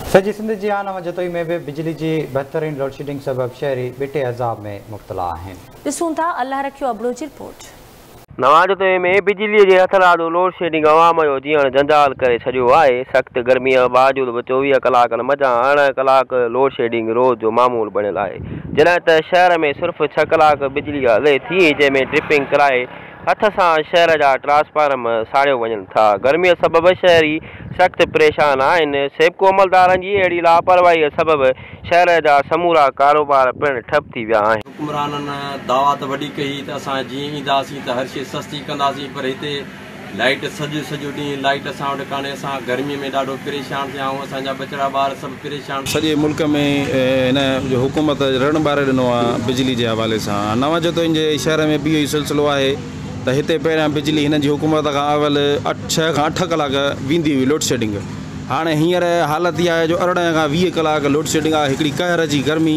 सॼी सिंध जी आन जतोई में भी बिजली की बदतरीन लोड शेडिंग सबब शहरी बिटे अज़ाब में मुब्तला आहिनि। ॾिसूं था अल्लाह रखियो अबड़ो जी रिपोर्ट। नवाजोते में बिजली के हथरादो लोड शेडिंग अवाम जो जीवन जंजाल करे छॾियो आहे। सख़्त गर्मी जे बावजूद 24 कलाकनि मथां 18 कलाक लोड शेडिंग रोज़ जो मामूल बणियल आहे। जॾहिं त शहर में सिर्फ़ 6 कलाक बिजली हले थी, जंहिंमें ट्रिपिंग कराए हथ सां शहर जा ट्रांसफार्म साड़ियो वञनि था। गर्मीअ सबबि शहरी सख़्त परेशान आहिनि। सेबको अमलदारनि जी अहिड़ी लापरवाही सबबि शहर जा समूरा कारोबार पिणु ठप थी विया आहिनि। हुकुमराननि दावा त वॾी कई त असां जीअं ईंदासीं त हर शइ सस्ती कंदासीं, पर हिते लाइट सॼो ॾींहुं लाइट असां वटि कान्हे। असां गर्मीअ में ॾाढो परेशान थिया आहियूं। असांजा बचड़ा ॿार सभु परेशान। सॼे मुल्क में हिन हुकूमत रण ॿारे ॾिनो आहे बिजली जे हवाले सां। नवाजोतुनि जे शहर में बि इहो ई सिलसिलो आहे त हिते पहिरियां बिजली हिन जी हुकूमत खां अवल 6 खां 8 कलाक वेंदी हुई लोड शेडिंग। हाणे हींअर हालत इहा आहे जो 18 खां 20 कलाक लोड शेडिंग आहे। हिकिड़ी कहर जी गर्मी,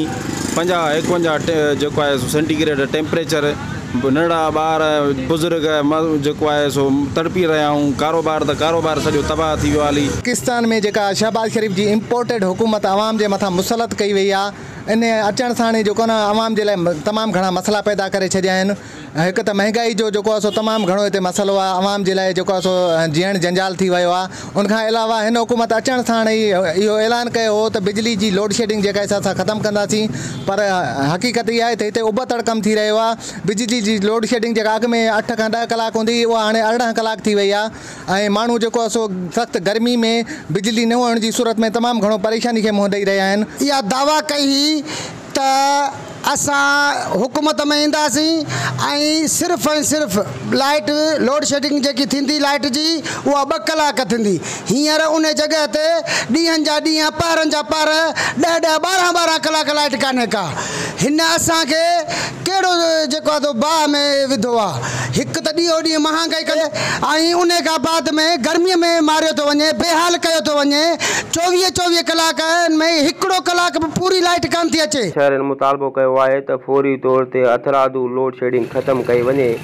50-51 जेको आहे सेंटीग्रेड टेम्परेचर, नंढड़ा ॿार बुज़ुर्ग जेको आहे सो तड़पी रहिया आहियूं। कारोबार सॼो तबाह थी वियो आहे। पाकिस्तान में जेका शहबाज शरीफ़ जी इम्पोर्टेड हुकूमत आवाम जे मथां मुसलत कई वई आहे, इन अचण सां जेको न आवाम जे लाइ तमामु घणा मसला पैदा करे छॾिया आहिनि। हिकु त महांगाई जो जेको आहे सो तमामु घणो हिते मसइलो आहे। आवाम जे लाइ जेको आहे सो जीअण जंजाल थी वियो आहे। उनखां अलावा हिन हुकूमत अचण सां ई इहो ऐलान कयो हो त बिजली जी लोड शेडिंग जेका आहे असां ख़तमु कंदासीं, पर हक़ीक़त इहा आहे त हिते उबतड़ कमु थी रहियो आहे। बिजली जी लोड शेडिंग जेका अॻु में 8 खां 10 कलाक हूंदी, उहा हाणे 18 कलाक थी वई आहे। ऐं माण्हू जेको आहे सो सख़्तु गर्मी में बिजली न हुअण जी सूरत में तमामु घणो परेशानी खे मुंहुं ॾेई रहिया आहिनि। इहा दावा कई त असां हुकूमत में ईंदासीं ऐं सिर्फ़ु लाइट लोड शेडिंग जेकी थींदी लाइट जी, उहा 2 कलाक थींदी। हींअर उन जॻह ते ॾींहंनि जा ॾींहं पहरनि जा पहर 10-12 कलाक लाइट कान्हे का। हिन असांखे कहिड़ो जेको आहे तो बाह में विधो आहे। हिकु त ॾींहों महांगाई करे ऐं उन खां बाद में गर्मीअ में मारियो थो वञे, बेहाल कयो थो वञे। 24 कलाकनि में हिकिड़ो कलाक बि पूरी लाइट कान थी अचे। शहरनि मुतालबो कयो आहे त फौरी तौर ते हथरादू लोड शेडिंग ख़त्म कई वञे।